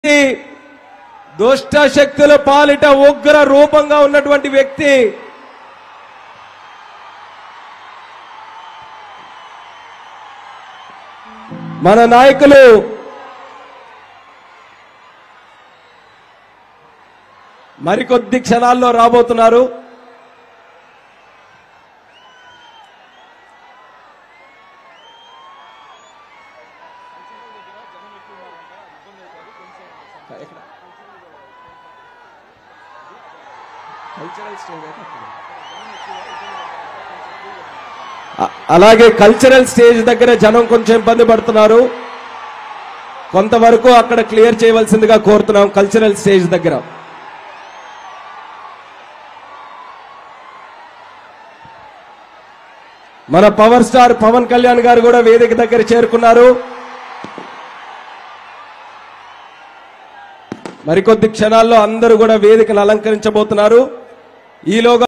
దుష్ట శక్తుల పాలిట ఉగ్ర రూపంగా ఉన్నటువంటి వ్యక్తి మన నాయకులు మరికొద్ది క్షణాల్లో రాబోతున్నారు. అలాగే కల్చరల్ స్టేజ్ దగ్గర జనం కొంచెం ఇబ్బంది పడుతున్నారు. కొంతవరకు అక్కడ క్లియర్ చేయవలసిందిగా కోరుతున్నాం. కల్చరల్ స్టేజ్ దగ్గర మన పవర్ స్టార్ పవన్ కళ్యాణ్ గారు కూడా వేదిక దగ్గర చేరుకున్నారు. మరికొద్ది క్షణాల్లో అందరూ కూడా వేదికను అలంకరించబోతున్నారు. ఈలోగా